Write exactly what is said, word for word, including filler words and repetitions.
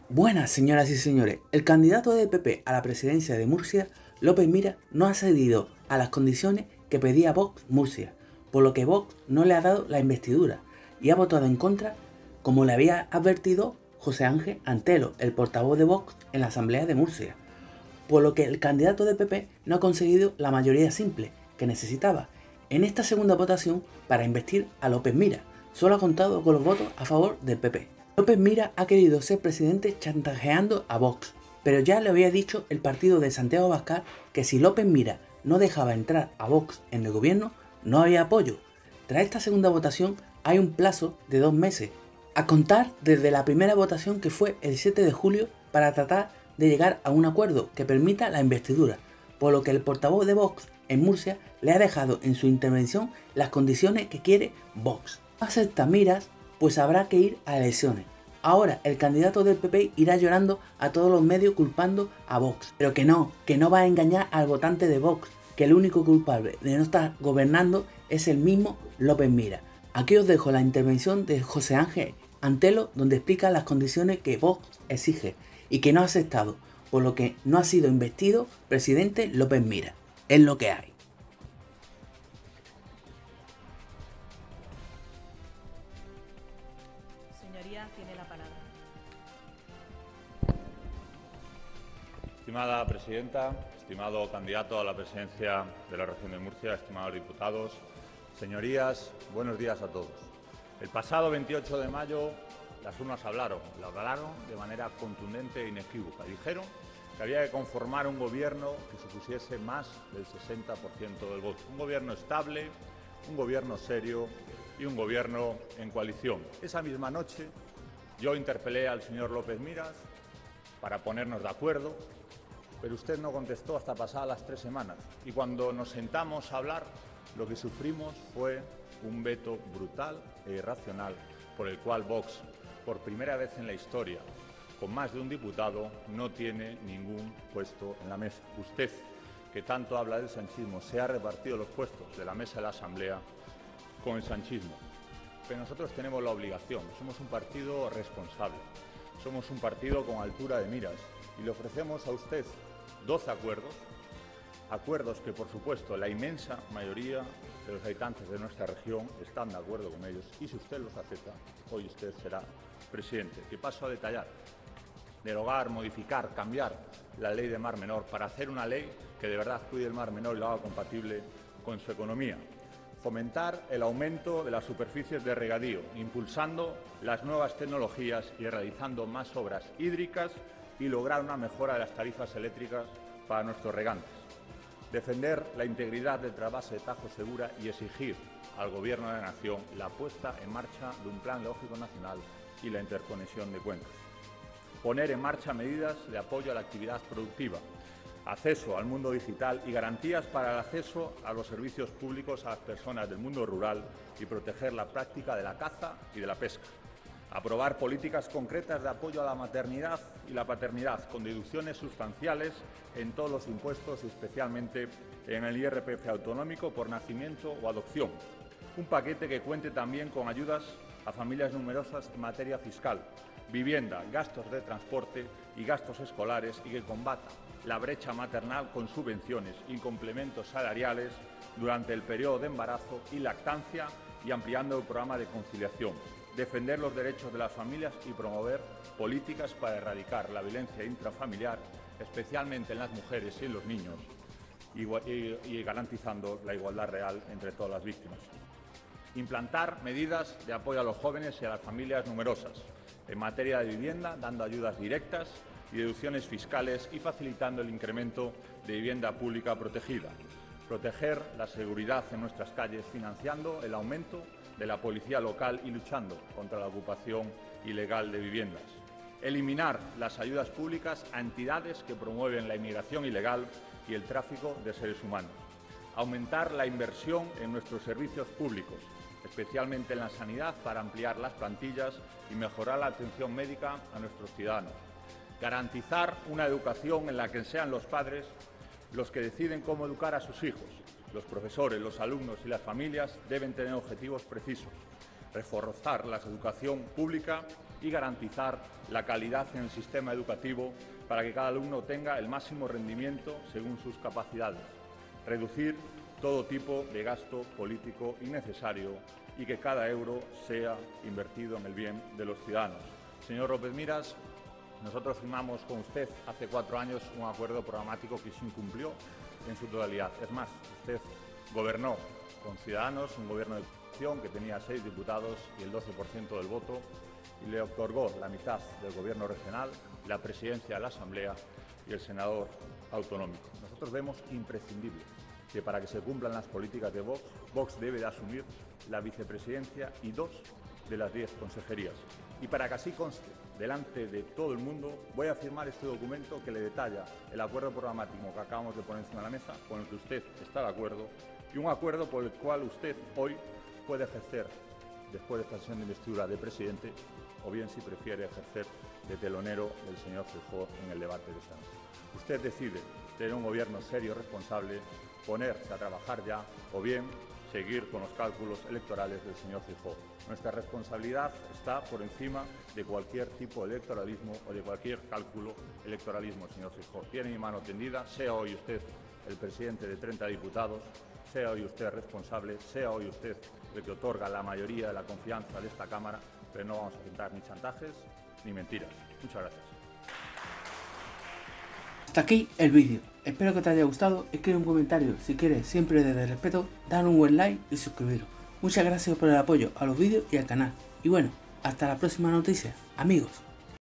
Buenas, señoras y señores. El candidato del P P a la presidencia de Murcia, López Miras, no ha cedido a las condiciones que pedía Vox Murcia, por lo que Vox no le ha dado la investidura y ha votado en contra, como le había advertido José Ángel Antelo, el portavoz de Vox en la Asamblea de Murcia, por lo que el candidato del P P no ha conseguido la mayoría simple que necesitaba en esta segunda votación para investir a López Miras. Solo ha contado con los votos a favor del P P. López Miras ha querido ser presidente chantajeando a Vox, pero ya le había dicho el partido de Santiago Abascal que si López Miras no dejaba entrar a Vox en el gobierno, no había apoyo. Tras esta segunda votación hay un plazo de dos meses, a contar desde la primera votación que fue el siete de julio, para tratar de llegar a un acuerdo que permita la investidura, por lo que el portavoz de Vox en Murcia le ha dejado en su intervención las condiciones que quiere Vox. No acepta Miras, pues habrá que ir a elecciones. Ahora el candidato del P P irá llorando a todos los medios culpando a Vox, pero que no, que no va a engañar al votante de Vox, que el único culpable de no estar gobernando es el mismo López Miras. Aquí os dejo la intervención de José Ángel Antelo, donde explica las condiciones que Vox exige y que no ha aceptado, por lo que no ha sido investido presidente López Miras. Es lo que hay. Señoría, tiene la palabra. Estimada presidenta, estimado candidato a la presidencia de la región de Murcia, estimados diputados, señorías, buenos días a todos. El pasado veintiocho de mayo las urnas hablaron, lo hablaron de manera contundente e inequívoca. Dijeron que había que conformar un gobierno que supusiese más del sesenta por ciento del voto. Un gobierno estable, un gobierno serio y un gobierno en coalición. Esa misma noche yo interpelé al señor López Miras para ponernos de acuerdo, pero usted no contestó hasta pasadas las tres semanas. Y cuando nos sentamos a hablar, lo que sufrimos fue un veto brutal e irracional por el cual Vox, por primera vez en la historia, con más de un diputado, no tiene ningún puesto en la mesa. Usted, que tanto habla del sanchismo, se ha repartido los puestos de la mesa de la Asamblea con el sanchismo. Pero nosotros tenemos la obligación, somos un partido responsable, somos un partido con altura de miras y le ofrecemos a usted doce acuerdos, acuerdos que, por supuesto, la inmensa mayoría de los habitantes de nuestra región están de acuerdo con ellos, y si usted los acepta, hoy usted será presidente. Que paso a detallar: derogar, modificar, cambiar la ley de Mar Menor para hacer una ley que de verdad cuide el Mar Menor y lo haga compatible con su economía. Fomentar el aumento de las superficies de regadío, impulsando las nuevas tecnologías y realizando más obras hídricas y lograr una mejora de las tarifas eléctricas para nuestros regantes. Defender la integridad del trasvase de Tajo Segura y exigir al Gobierno de la Nación la puesta en marcha de un plan lógico nacional y la interconexión de cuencas. Poner en marcha medidas de apoyo a la actividad productiva, acceso al mundo digital y garantías para el acceso a los servicios públicos a las personas del mundo rural y proteger la práctica de la caza y de la pesca. Aprobar políticas concretas de apoyo a la maternidad y la paternidad, con deducciones sustanciales en todos los impuestos y especialmente en el I R P F autonómico por nacimiento o adopción. Un paquete que cuente también con ayudas a familias numerosas en materia fiscal, vivienda, gastos de transporte y gastos escolares, y que combata la brecha maternal con subvenciones y complementos salariales durante el periodo de embarazo y lactancia, y ampliando el programa de conciliación. Defender los derechos de las familias y promover políticas para erradicar la violencia intrafamiliar, especialmente en las mujeres y en los niños, y, y, y garantizando la igualdad real entre todas las víctimas. Implantar medidas de apoyo a los jóvenes y a las familias numerosas en materia de vivienda, dando ayudas directas y deducciones fiscales y facilitando el incremento de vivienda pública protegida. Proteger la seguridad en nuestras calles, financiando el aumento de la policía local y luchando contra la ocupación ilegal de viviendas. Eliminar las ayudas públicas a entidades que promueven la inmigración ilegal y el tráfico de seres humanos. Aumentar la inversión en nuestros servicios públicos, especialmente en la sanidad, para ampliar las plantillas y mejorar la atención médica a nuestros ciudadanos. Garantizar una educación en la que sean los padres los que deciden cómo educar a sus hijos. Los profesores, los alumnos y las familias deben tener objetivos precisos. Reforzar la educación pública y garantizar la calidad en el sistema educativo para que cada alumno tenga el máximo rendimiento según sus capacidades, reducir todo tipo de gasto político innecesario y que cada euro sea invertido en el bien de los ciudadanos. Señor López Miras, nosotros firmamos con usted hace cuatro años un acuerdo programático que se incumplió en su totalidad. Es más, usted gobernó con Ciudadanos, un gobierno de coalición que tenía seis diputados y el doce por ciento del voto, y le otorgó la mitad del gobierno regional, la presidencia de la Asamblea y el senador autonómico. Nosotros vemos imprescindible que para que se cumplan las políticas de Vox, Vox debe de asumir la vicepresidencia y dos de las diez consejerías. Y para que así conste delante de todo el mundo, voy a firmar este documento que le detalla el acuerdo programático que acabamos de poner encima de la mesa, con el que usted está de acuerdo, y un acuerdo por el cual usted hoy puede ejercer, después de esta sesión de investidura de presidente, o bien si prefiere ejercer de telonero del señor Feijóo en el debate de esta noche. Usted decide tener un gobierno serio, responsable, ponerse a trabajar ya, o bien seguir con los cálculos electorales del señor Feijóo. Nuestra responsabilidad está por encima de cualquier tipo de electoralismo o de cualquier cálculo electoralismo, señor Feijóo. Tiene mi mano tendida, sea hoy usted el presidente de treinta diputados, sea hoy usted responsable, sea hoy usted el que otorga la mayoría de la confianza de esta Cámara, pero no vamos a aceptar ni chantajes ni mentiras. Muchas gracias. Hasta aquí el vídeo. Espero que te haya gustado. Escribe un comentario si quieres, siempre desde el respeto, dar un buen like y suscribiros. Muchas gracias por el apoyo a los vídeos y al canal. Y bueno, hasta la próxima noticia, amigos.